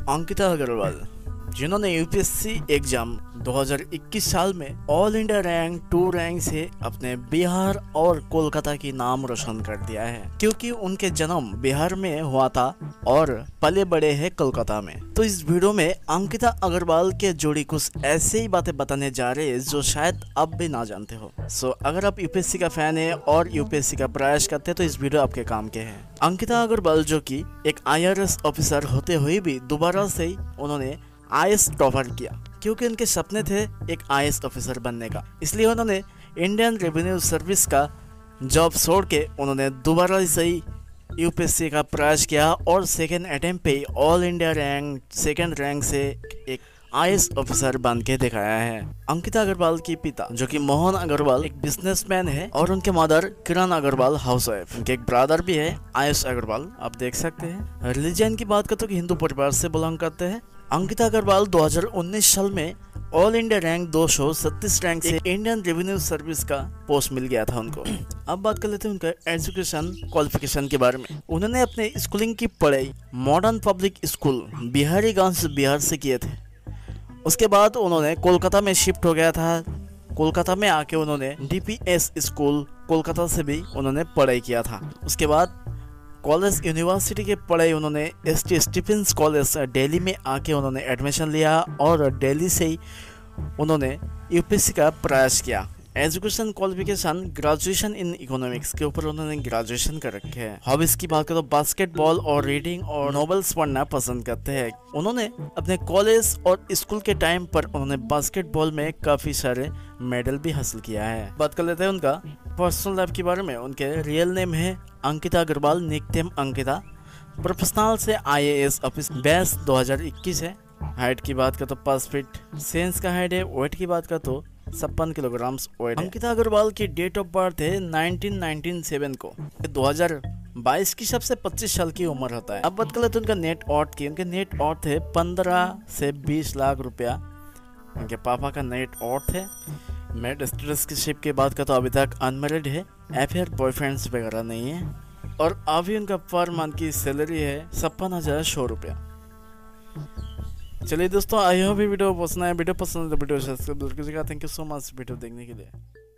अंकिता अग्रवाल, जिन्होंने UPSC exam 2021 साल में ऑल इंडिया रैंक 2 रैंक से अपने बिहार और कोलकाता की नाम रोशन कर दिया है, क्योंकि उनके जन्म बिहार में हुआ था और पले बड़े हैं कोलकाता में। तो इस वीडियो में अंकिता अग्रवाल के जोड़ी कुछ ऐसे ही बातें बताने जा रहे हैं जो शायद आप भी ना जानते हो। सो अगर आप यूपीएससी का फैन है और यूपीएससी का प्रयास करते हैं तो इस वीडियो आपके काम के हैं। अंकिता अग्रवाल जो कि एक IRS ऑफिसर होते हुए भी दोबारा से उन्होंने IAS टॉपर किया, क्योंकि उनके सपने थे एक IAS ऑफिसर बनने का। इसलिए उन्होंने इंडियन रेवेन्यू सर्विस का जॉब छोड़ के उन्होंने दोबारा से ही यूपीएससी का प्रयास किया और सेकेंड अटेम्प्ट पे all India rank second rank से एक IAS ऑफिसर बन के दिखाया है। अंकिता अग्रवाल के पिता जो कि मोहन अग्रवाल एक बिजनेसमैन है और उनके मदर किरण अग्रवाल हाउसवाइफ। उनके एक ब्रदर भी है IAS अग्रवाल, आप देख सकते हैं। रिलीजन की बात करते तो हिंदू परिवार से बिलोंग करते हैं। अंकिता अग्रवाल 2019 साल में ऑल इंडिया रैंक 237 रैंक से इंडियन रेवेन्यू सर्विस का पोस्ट मिल गया था उनको। अब बात कर लेते हैं उनका एजुकेशन क्वालिफिकेशन के बारे में। उन्होंने अपने स्कूलिंग की पढ़ाई modern public school Bihariganj Bihar से किए थे। उसके बाद उन्होंने कोलकाता में शिफ्ट हो गया था। कोलकाता में आके उन्होंने DPS स्कूल कोलकाता से भी उन्होंने पढ़ाई किया था। उसके बाद कॉलेज यूनिवर्सिटी के पढ़ाई उन्होंने ST स्टीफेंस कॉलेज दिल्ली में आके उन्होंने एडमिशन लिया और दिल्ली से ही उन्होंने यूपीएससी का प्रयास किया। Education qualification graduation in economics के ऊपर उन्होंने ग्रेजुएशन कर रखे हैं। हॉबीज की बात करो तो बास्केटबॉल और रीडिंग और नॉवेल्स पढ़ना पसंद करते हैं। उन्होंने अपने कॉलेज और स्कूल के टाइम पर उन्होंने बास्केटबॉल में काफी सारे मेडल भी हासिल किया है। बात कर लेते हैं उनका पर्सनल लाइफ के बारे में। उनके रियल नेम है अंकिता अग्रवाल, निकनेम अंकिता। प्रोफेशनल से IAS ऑफिस बैच 2021 है। हाइट की बात कर तो 5 फीट सेंस का हाइट है। वेट की बात कर तो 56 किलोग्राम वेट। अंकिता अग्रवाल की डेट ऑफ बर्थ है 1997 को। 2022 की सबसे 25 साल की उम्र होता है। अब बात कर लेते हैं उनका नेट ऑर्थ की। उनके नेट ऑर्थ है 15 से 20 लाख रुपया। उनके पापा का नेट ऑर्थ है। मैरिड स्टेटस की शिप की बात कर तो अभी तक अनमेरिड है, अफेयर बॉयफ्रेंड्स वगैरह नहीं है। और अभी उनका पर मंथ की सैलरी है 56,100 रुपया। चलिए दोस्तों, आई होप वीडियो पसंद आया। वीडियो पसंद है तो वीडियो सब्सक्राइब जरूर कीजिएगा। Thank you so much video देखने के लिए।